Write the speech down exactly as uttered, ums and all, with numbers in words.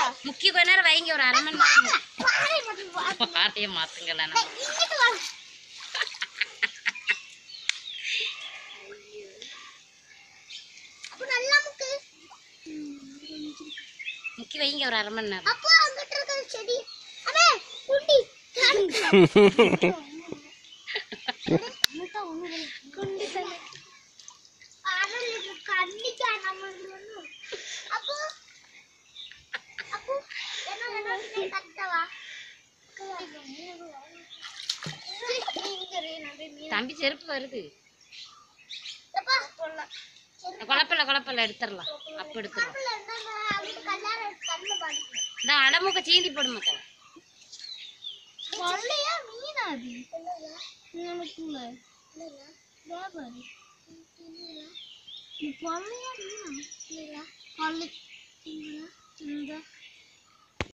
முக்கிய கொஞ்ச நேரம் வைங்க ஒரு அரை மணி நேரம் பாறையை மாத்துங்களா முக்கி வைங்க ஒரு அரை மணி நேரம் அப்போ அங்கிட்ட இருக்க செடி அம்மே குண்டி குண்டி தலை ஆனல கண்ணிக்கா நம்ம அப்போ அப்போ என்ன என்ன கட்டவா தம்பி செருப்பு வருது குழப்பல குழப்பல எடுத்துடலாம் அப்ப எடுத்துடலாம் இந்த அடமுக்க சீந்தி போடு மக்கள் மீனா